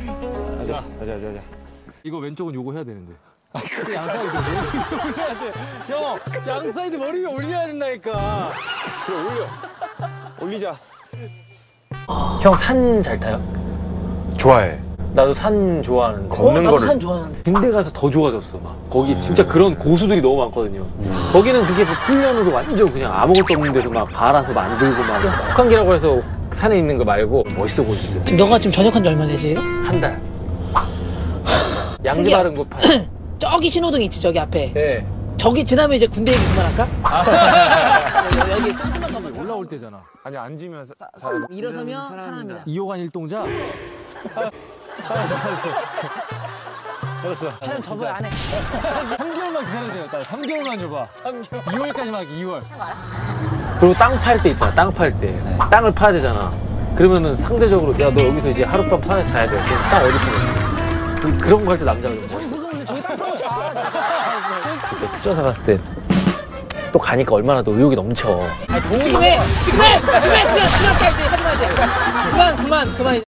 가자. 이거 왼쪽은 요거 해야 되는데. 양사이드 머리 올려야 돼. 형, 양사이드 머리 위에 올려야 된다니까. 그래, 올리자. 형 산 잘 타요? 좋아해. 나도 산 좋아하는데. 걷는 나도 거를. 산 좋아하는데. 군대 가서 더 좋아졌어 막. 거기 진짜 그런 고수들이 너무 많거든요. 거기는 그게 뭐 훈련으로 완전 그냥 아무것도 없는 데서 막 갈아서 만들고 막 혹한기라고 해서 산에 있는 거 말고 멋있어 보이지. 지금 너가 지금 전역한 지 얼마 되지 지금? 한 달. 양지 승기야. 바른 곳 파. 저기 신호등 있지 저기 앞에. 네. 저기 지나면 이제 군대 얘기 그만할까? 여기 조금만 더 가자. 올라올 때잖아. 아니, 앉으면 일어서면 사람입니다. 2호간 일동자. 알았어. 사람 접어요 안 해. 3개월만 기다려줘요. 딸. 3개월만 줘봐. 3개월. 2월까지만 할게, 2월. 그리고 땅 팔 때 있잖아. 땅 팔 때. 땅을 파야 되잖아. 그러면은 상대적으로 야, 너 여기서 이제 하룻밤 산에서 자야 돼. 그럼 땅 어디 파겠어? 그런 거 할 때 남자가 좀 멋있어. 무서운데 저기 딱 보면 자. 특전사 갔을 때 또 가니까 얼마나 더 의욕이 넘쳐. 지금 해. 지났다 이제 하지 마 이제. 그만.